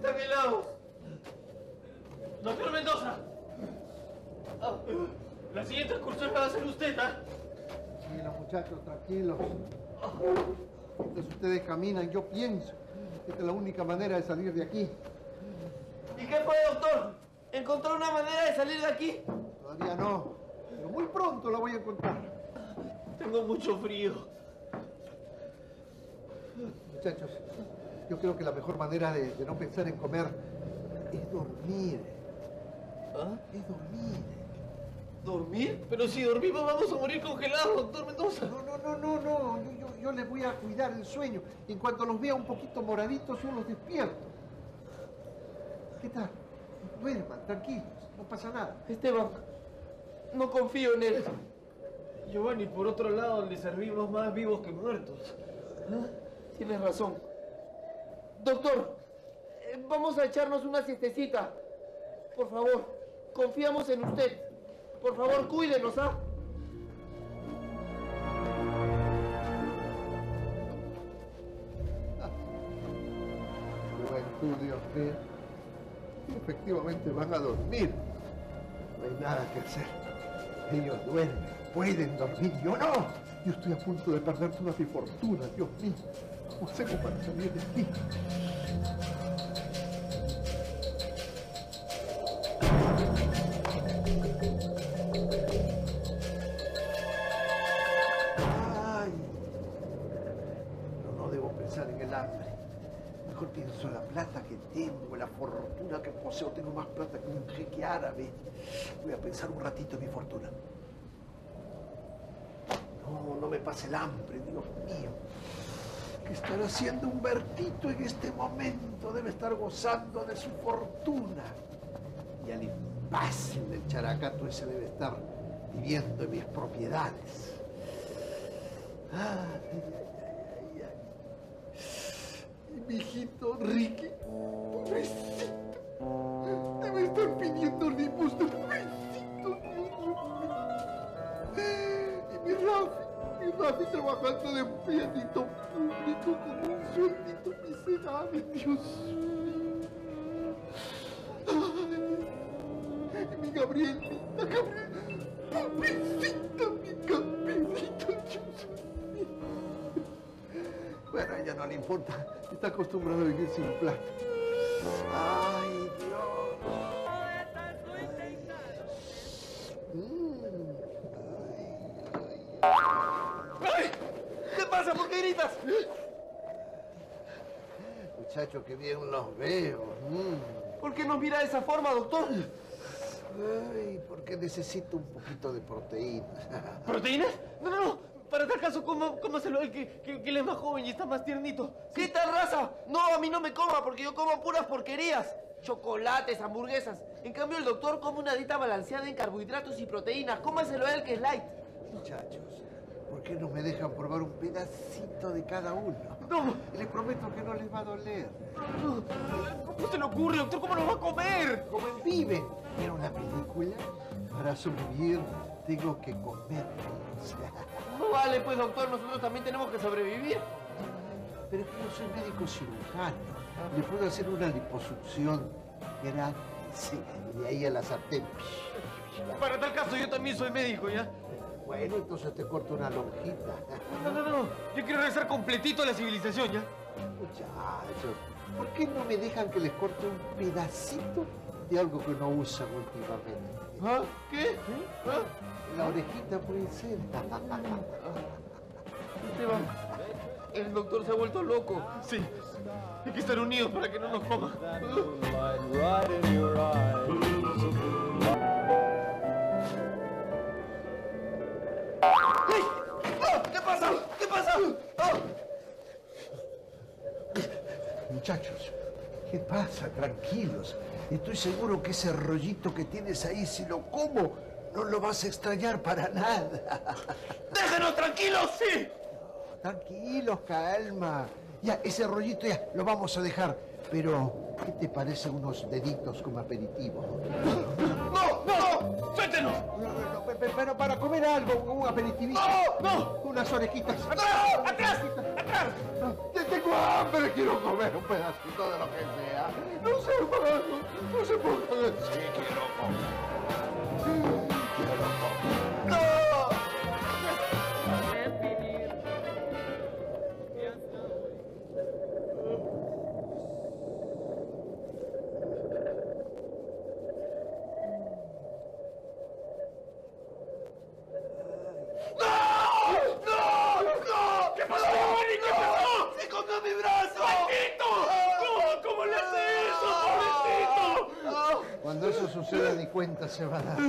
están helados. Doctor Mendoza. La siguiente excursión la va a hacer usted, ¿ah? Tranquilos, muchachos, tranquilos. Mientras ustedes caminan, yo pienso que esta es la única manera de salir de aquí. ¿Y qué fue, doctor? ¿Encontró una manera de salir de aquí? Todavía no, pero muy pronto la voy a encontrar. Tengo mucho frío. Muchachos, yo creo que la mejor manera de no pensar en comer es dormir. ¿Ah? Es dormir. ¿Dormir? Pero si dormimos vamos a morir congelados, doctor Mendoza. No. Yo les voy a cuidar el sueño. En cuanto los vea un poquito moraditos, yo los despierto. ¿Qué tal? Duerman, tranquilos, no pasa nada. Esteban, no confío en él. Giovanni, por otro lado, le servimos más vivos que muertos. ¿Ah? Tienes razón. Doctor, vamos a echarnos una siestecita. Por favor, confiamos en usted. Por favor, cuídenos, ¿ah? Juventud, Dios mío. Efectivamente van a dormir. No hay nada que hacer. Ellos duermen, pueden dormir, yo no. Yo estoy a punto de perder toda mi fortuna, Dios mío. ¿Cómo hacemos para salir de aquí? Ay, no debo pensar en el hambre. Mejor pienso en la plata que tengo, la fortuna que poseo. Tengo más plata que un jeque árabe. Voy a pensar un ratito en mi fortuna. No me pase el hambre, Dios mío. ¿Qué estará haciendo Humbertito en este momento? Debe estar gozando de su fortuna. Y al imbécil del characato ese debe estar viviendo en mis propiedades. Ay. Y mi hijito Ricky, pobrecito, debe estar pidiendo limosna, pobrecito niño. Y mi Rafi trabajando de empleadito público con un sueldito miserable, Dios mío. Ay, y mi Gabrielita, pobrecita, mi Gabrielita, Dios mío. Bueno, a ella no le importa. Está acostumbrado a vivir sin plata. ¡Ay, Dios! ¡Ay! ¿Qué pasa? ¿Por qué gritas? Muchacho, qué bien los veo. ¿Por qué nos mira de esa forma, doctor? Ay, porque necesito un poquito de proteína. ¿Proteínas? No. Para tal caso, cómaselo el que él es más joven y está más tiernito. ¿Qué tal, raza? No, a mí no me coma porque yo como puras porquerías. Chocolates, hamburguesas. En cambio, el doctor come una dieta balanceada en carbohidratos y proteínas. Cómaselo a él, que es light. Muchachos, ¿por qué no me dejan probar un pedacito de cada uno? No. Les prometo que no les va a doler. ¿Cómo se le ocurre, doctor? ¿Cómo nos va a comer? Como en Vive. ¿Era una película? Para sobrevivir tengo que comer. No vale, pues, doctor. Nosotros también tenemos que sobrevivir. Pero es que yo soy médico cirujano. Le puedo hacer una liposucción grande. Sí, y de ahí a la sartén. Para tal caso, yo también soy médico, ¿ya? Bueno, entonces te corto una lonjita. No. Yo quiero regresar completito a la civilización, ¿ya? Muchachos, ¿por qué no me dejan que les corte un pedacito de algo que no usan últimamente? ¿Ah? ¿Qué? ¿Ah? La orejita puede ser. Esteban, el doctor se ha vuelto loco. Sí. Hay que estar unidos para que no nos coma. ¡Ay! ¡Ah! ¿Qué pasa? ¿Qué pasa? ¡Ah! Muchachos, ¿qué pasa? Tranquilos. Estoy seguro que ese rollito que tienes ahí, si lo como, no lo vas a extrañar para nada. ¡Déjenos tranquilos, sí! Tranquilos, calma. Ya, ese rollito ya lo vamos a dejar. Pero, ¿qué te parece unos deditos como aperitivo? ¡No! ¡Suéltenos! Pero para comer algo, un aperitivito. ¡No! Unas orejitas. ¡No! ¡Atrás! ¡Atrás! Tengo hambre, quiero comer un pedacito de lo que sea. No hermano. No se pongan así. Sí, quiero comer. Quiero comer. ¡No! Cuando eso suceda, ni cuenta se va a dar.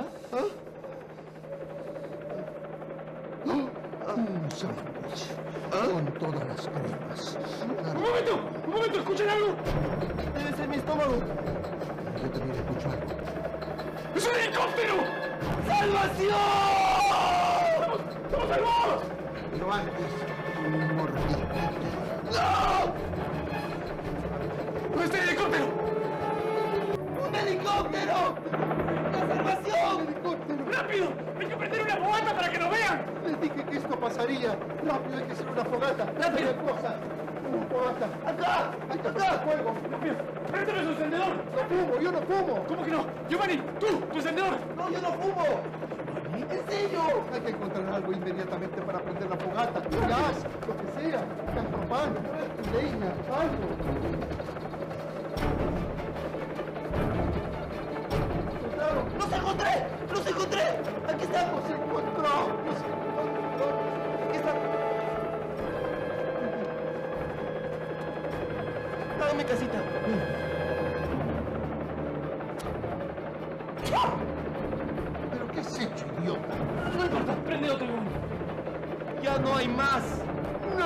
Un sándwich con todas las cremas. ¡Un momento! ¿Escuchan algo? Debe ser mi estómago. Yo también escucho algo. ¡Es un helicóptero! ¡Salvación! ¡Estamos salvados! Pero antes, un mordisquito. ¡No! ¿Dónde está el helicóptero? ¡Un helicóptero! ¡La salvación! ¡Helicóptero! ¡Rápido! ¡Hay que prender una fogata para que nos vean! Les dije que esto pasaría. Rápido, hay que hacer una fogata. ¡Rápido! Cosas. Una fogata. ¡Acá! Hay que hacer fuego. ¡Préstame su encendedor! No fumo, yo no fumo. ¿Cómo que no? Giovanni, tú, tu encendedor. No, yo no fumo. ¿En serio? Hay que encontrar algo inmediatamente para prender la fogata. Gas, lo que sea. Gas propano, leña, algo. ¿Encontraron? ¡Los encontré! ¡Los encontré! ¡Aquí estamos! Se encontró. ¡Aquí está! Hágame casita. ¿Pero qué has hecho, idiota? No importa, prende otro. Ya no hay más. ¡No!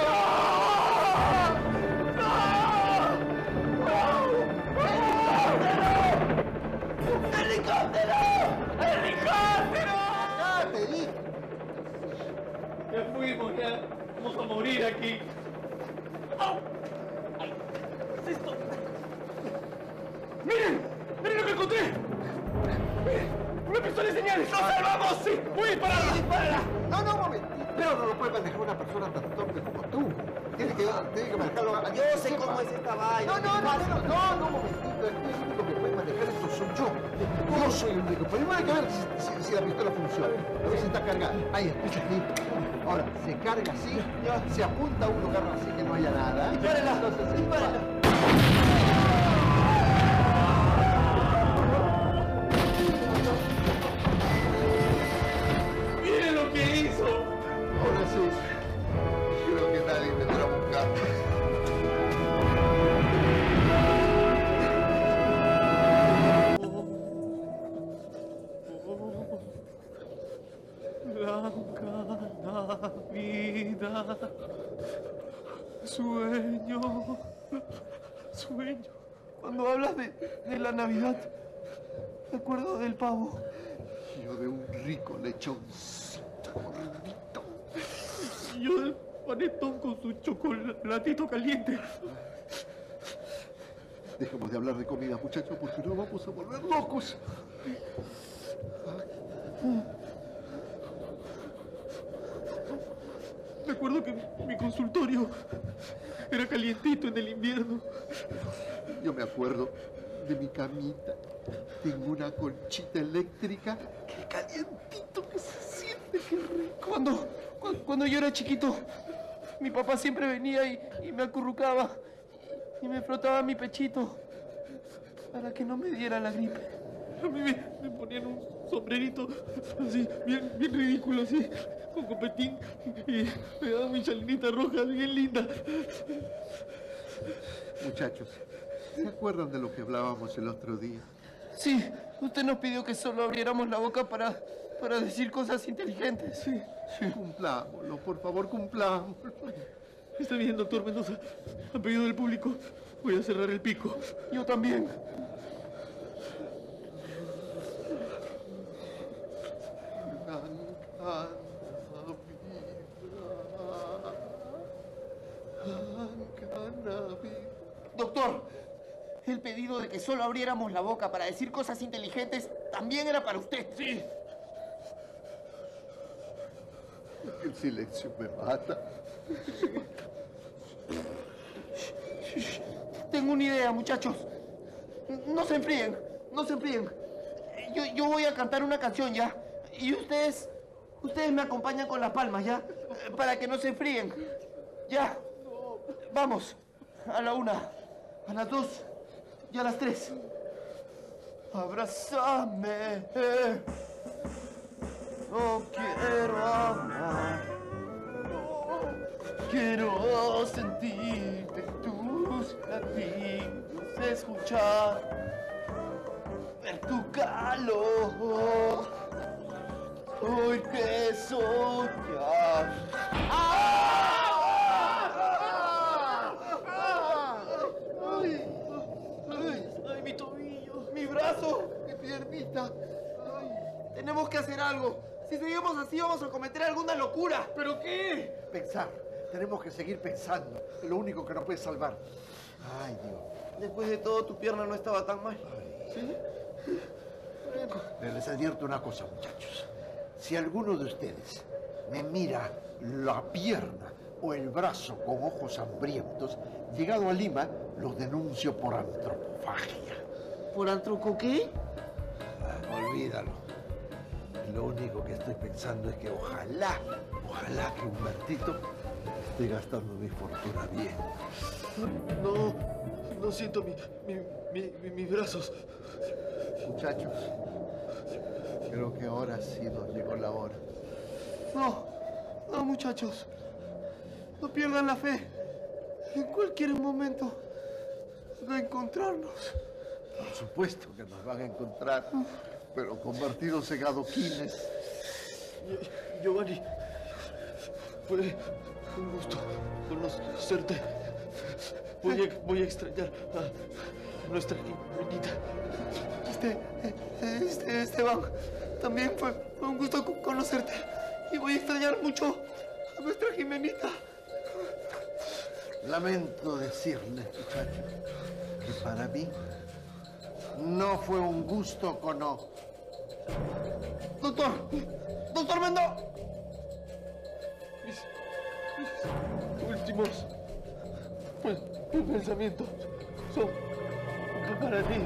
¡Helicóptero! ¡Helicóptero! ¡Ah, te dije! Ya fuimos, ya. Vamos a morir aquí. ¡Au! ¡Ay! ¿Qué es esto? ¡Miren! ¡Miren lo que encontré! ¡Miren! ¡Una pistola de señales! ¡Nos salvamos! ¡Sí! ¡Voy a dispararla! ¡Dispárala! No, no, un momentito. Pero no lo puede manejar una persona tan torpe como tú. Tiene que manejarlo a alguien que sepa. esta vaina. No, un momentito. El único que puede manejar esto soy yo. Yo soy el único. Primero hay que ver si la pistola funciona. A ver si está cargada. Ahí, escucha aquí. Ahora, se carga así, se apunta a un lugar así que no haya nada. ¡Dispárala! Entonces, ¡Dispárala! ¡Miren lo que hizo! ahora sí. Creo que nadie me vendrá a buscar. Blanca Navidad, sueño. Cuando hablas de la Navidad, me acuerdo del pavo. Yo de un rico lechoncito gordito. Y yo del panetón con su chocolatito caliente. Dejemos de hablar de comida, muchachos, porque nos vamos a volver locos. Me acuerdo que mi consultorio era calientito en el invierno. Yo me acuerdo de mi camita. Tengo una conchita eléctrica. ¡Qué calientito que se siente! ¡Qué rico! Cuando yo era chiquito, mi papá siempre venía y me acurrucaba y me frotaba mi pechito para que no me diera la gripe. A mí me ponían un sombrerito así, bien ridículo, así, con copetín, y me daban mi chalinita roja bien linda. Muchachos, ¿se acuerdan de lo que hablábamos el otro día? Sí, usted nos pidió que solo abriéramos la boca para decir cosas inteligentes. Sí. Cumplámoslo, por favor, cumplámoslo. Está bien, doctor Mendoza. A pedido del público, voy a cerrar el pico. Yo también. Doctor, el pedido de que solo abriéramos la boca para decir cosas inteligentes también era para usted. Sí. El silencio me mata. Tengo una idea, muchachos. No se enfríen, no se enfríen. Yo voy a cantar una canción, ¿ya? Y ustedes me acompañan con las palmas, ¿ya? Para que no se enfríen. ¿Ya? Vamos. A la 1, a las 2 y a las 3. Abrázame. No quiero amar. Quiero sentirte en tus latidos, escuchar, ver tu calor, oírte soñar. ¡Ay, mi tobillo! ¡Mi brazo! ¡Mi piernita! Tenemos que hacer algo. Si seguimos así, vamos a cometer alguna locura. ¿Pero qué? Pensar. Tenemos que seguir pensando. Es lo único que nos puede salvar. Ay, Dios. Después de todo, tu pierna no estaba tan mal. ¿Sí? Les advierto una cosa, muchachos. Si alguno de ustedes me mira la pierna o el brazo con ojos hambrientos, llegado a Lima, los denuncio por antropofagia. ¿Por antropo qué? Olvídalo. Lo único que estoy pensando es que ojalá que Humbertito esté gastando mi fortuna bien. No siento mis brazos. Muchachos, creo que ahora sí nos llegó la hora. No, muchachos. No pierdan la fe. En cualquier momento van a encontrarnos. Por supuesto que nos van a encontrar, pero convertidos en adoquines. Giovanni, fue un gusto conocerte. Voy a extrañar a nuestra niñita. Esteban, también fue un gusto conocerte. Y voy a extrañar mucho a nuestra Jimenita. Lamento decirles, muchachos, que para mí no fue un gusto conocer. ¡Doctor Mendo! Mis últimos pensamientos son para ti.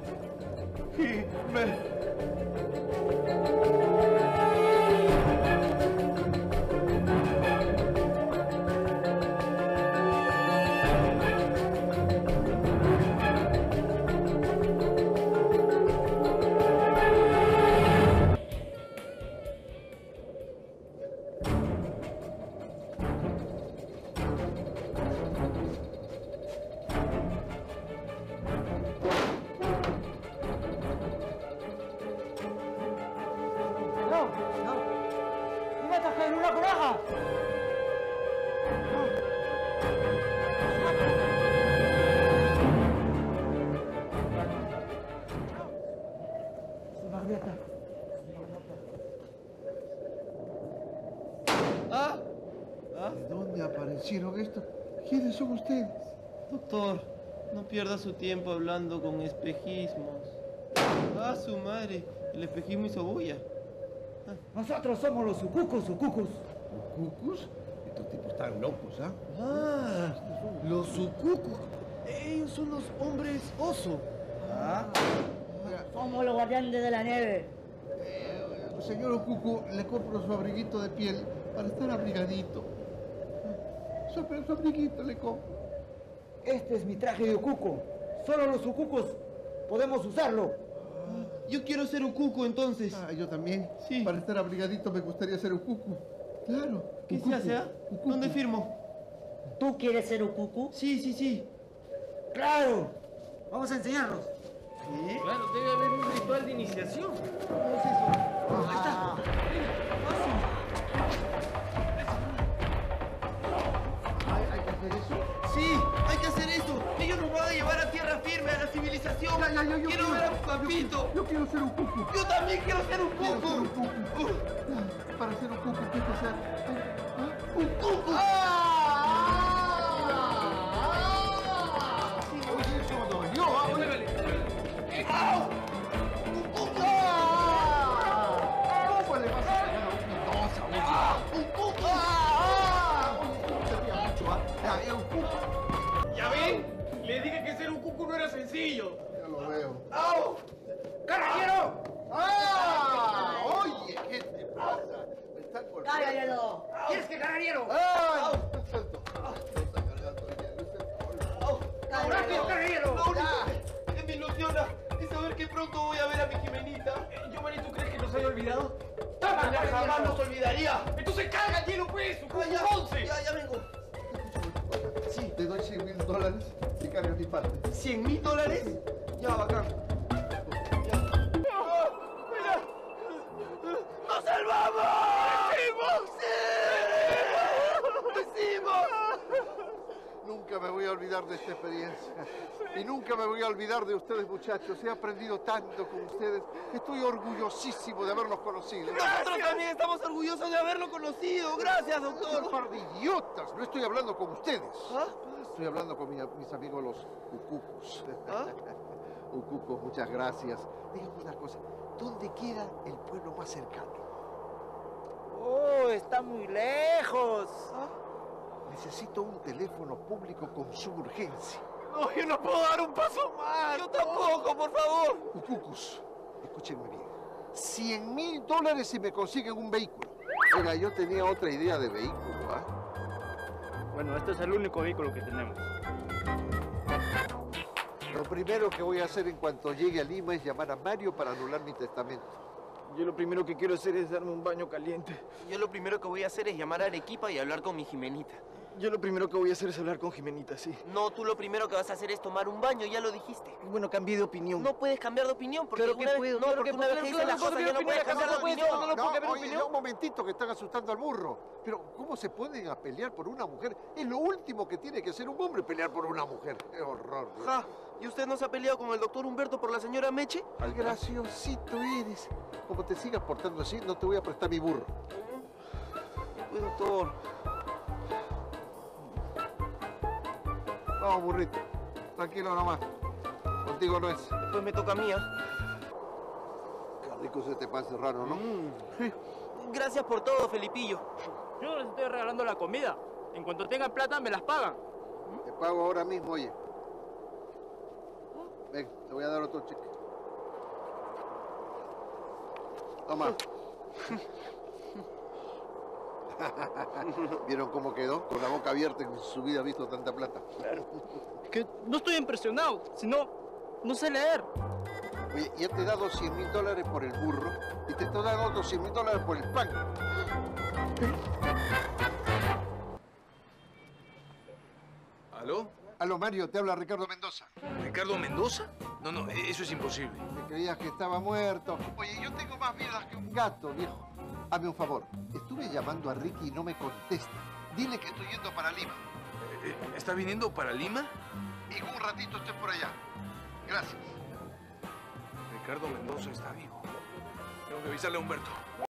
¿De dónde aparecieron estos? ¿Quiénes son ustedes? Doctor, no pierda su tiempo hablando con espejismos. Su madre, el espejismo hizo bulla. Nosotros somos los ucucus. ¿Ucucus? Estos tipos están locos, ¿ah? Los ucucus. Ellos son los hombres oso. Somos los guardianes de la nieve. Señor Ucucu, le compro su abriguito de piel para estar abrigadito. Su abriguito le compro. Este es mi traje de ucuco. Solo los ucucus podemos usarlo. Yo quiero ser ucuco entonces. Yo también. Sí. Para estar abrigadito me gustaría ser Ucucu. Claro. ¿Qué Ucucu. se hace, Ucucu. ¿Dónde firmo? ¿Tú quieres ser ucucu? Sí. ¡Claro! Vamos a enseñarnos. ¿Qué? Claro, debe haber un ritual de iniciación. ¿Cómo es eso? Ahí está. ¿Hay que hacer eso? Sí, hay que hacer eso. Ellos nos van a llevar a tierra firme, a la civilización. Yo quiero ver a mi papito. Yo quiero ser Ucucu. Yo también quiero ser un Quiero ser cuco. Ucucu. Para ser Ucucu, ¿qué hay que hacer? ¡Un cuco! Oye, eso dolió, Muévele. ¡Un cuco! ¿Cómo le vas a pegar a un Mendoza? ¡Un cuco! Sería mucho, ¿ah? ¿Ya ven? Le dije que ser un cuco no era sencillo. sencillo. Ya lo veo. ¡Au! ¡Carajero! ¡Ah! Oye, ¿qué te pasa? Me están golpeando. ¡Carajero! ¿Quieres que carajero? ¡Ah! No está cargando bien. No está ¡Rápido, carajero! Lo único que me ilusiona es saber que pronto voy a ver a mi Jimenita. Giovanni, ¿tú crees que nos haya olvidado? ¡Jamás nos olvidaría! ¡Entonces carga el hielo, pues! ¡Ya, 11! Ya vengo. Sí. Te doy $100.000 y cargas mi parte. ¿$100.000? Ya, bacán. ¡Mira! ¡Nos salvamos! ¡Lo hicimos! Nunca me voy a olvidar de esta experiencia. Y nunca me voy a olvidar de ustedes, muchachos. He aprendido tanto con ustedes. Estoy orgullosísimo de haberlos conocido. Nosotros también estamos orgullosos de haberlo conocido. Gracias, ¡Un doctor. par de idiotas! No estoy hablando con ustedes. ¿Ah? Estoy hablando con mis amigos los ucucos. ¿Ah? Ucucos, muchas gracias. Dígame una cosa. ¿Dónde queda el pueblo más cercano? ¡Oh, está muy lejos! Necesito un teléfono público con suburgencia. No, yo no puedo dar un paso más. Yo tampoco, por favor. Ucucus, escúchenme bien. $100.000 si me consiguen un vehículo. Oiga, yo tenía otra idea de vehículo, ¿ah? Bueno, este es el único vehículo que tenemos. Lo primero que voy a hacer en cuanto llegue a Lima es llamar a Mario para anular mi testamento. Yo lo primero que quiero hacer es darme un baño caliente. Yo lo primero que voy a hacer es llamar a Arequipa y hablar con mi Jimenita. Yo lo primero que voy a hacer es hablar con Jimenita, sí. No, tú lo primero que vas a hacer es tomar un baño, ya lo dijiste. Bueno, cambié de opinión. No puedes cambiar de opinión porque Claro que una vez, puedo, no, claro porque que una vez puedo, que dices las claro cosas que ya no puedo puedes cambiar de cambiar de opinión. opinión. ¿No puedo cambiar de Oye, opinión? un momentito, que están asustando al burro. Pero, ¿cómo se pueden a pelear por una mujer? Es lo último que tiene que ser un hombre, pelear por una mujer. ¡Qué horror! Dios. Ja, ¿y usted no se ha peleado con el doctor Humberto por la señora Meche? ¡Qué graciosito eres! Como te sigas portando así, no te voy a prestar mi burro. Pues doctor, Vamos, burrito. Tranquilo nomás. Contigo no es. después me toca a mí, ¿ah? Qué rico se te pase raro, ¿no? Gracias por todo, Felipillo. Yo no les estoy regalando la comida. En cuanto tengan plata, me las pagan. Te pago ahora mismo, oye. Ven, te voy a dar otro cheque. Toma. ¿Vieron cómo quedó? Con la boca abierta, en su vida ha visto tanta plata. Que no estoy impresionado, sino no sé leer. Oye, ya te he dado $100.000 por el burro y te estoy dando otros $100.000 por el pan. ¿Aló? Aló, Mario, te habla Ricardo Mendoza. ¿Ricardo Mendoza? No, no, eso es imposible. Te creías que estaba muerto. Oye, yo tengo más vidas que un gato, viejo. Hazme un favor. Estuve llamando a Ricky y no me contesta. Dile que estoy yendo para Lima. ¿Está viniendo para Lima? Y en un ratito estoy por allá. Gracias. Ricardo Mendoza está vivo. Tengo que avisarle a Humberto.